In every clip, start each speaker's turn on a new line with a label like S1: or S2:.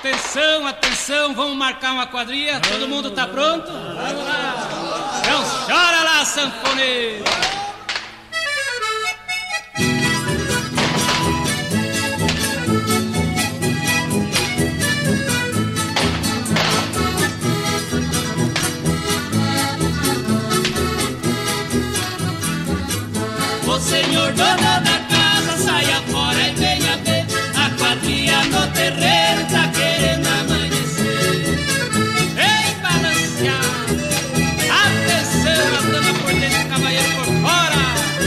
S1: Atenção, atenção, vamos marcar uma quadrilha. Todo mundo tá pronto? Vamos lá. Então chora lá, sanfoneiro.
S2: O senhor dono da casa, saia fora e venha ver. A quadrilha no terreiro tá querendo amanhecer.
S1: Ei, balancear. Atenção, a dama por dentro, o cavalheiro por fora.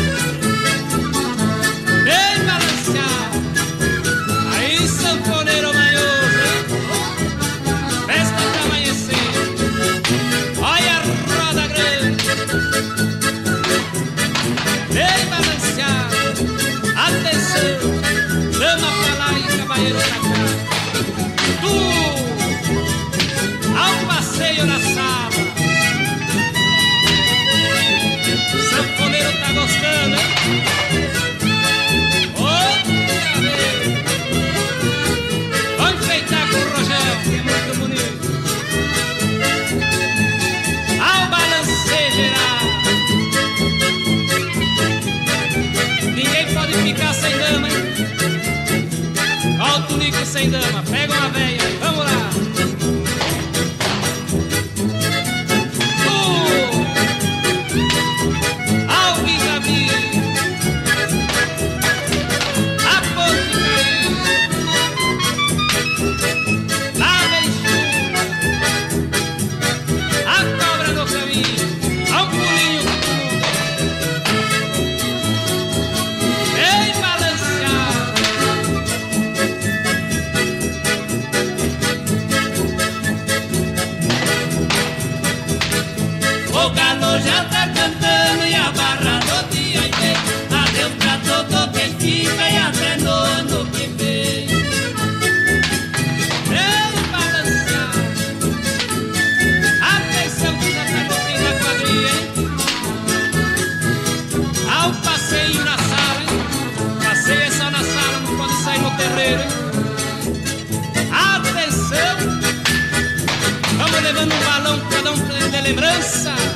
S1: Ei, balancear. Aí, sanfoneiro manhoso, hein? Festa pra amanhecer. Olha a roda grande. Ei, balancear. Atenção, dama pra lá e cavalheiro pra cá. Tu, ao passeio na sala. Sanfoneiro tá gostando, hein? Outra vez. Vamos enfeitar com o Rogel, que é muito bonito. Ao balanceio geral. Ninguém pode ficar sem dama, hein? Olha o tunico sem dama, pega uma veia, vamos lá. Alguém cabia, a ponte caiu, lá vem chuva, a cobra no caminho, ao pulinho do mundo. Ei, balancear. O galo já tá cantando e a barra do dia e vem. Adeus pra todo quem fica e até no ano que vem. Ei, balancear. Atenção que já tá no fim da quadrilha, hein? Ao passeio na sala, hein? Passeio é só na sala, não pode sair no terreiro, hein? Atenção! Vamos levando um balão, cada um de lembrança.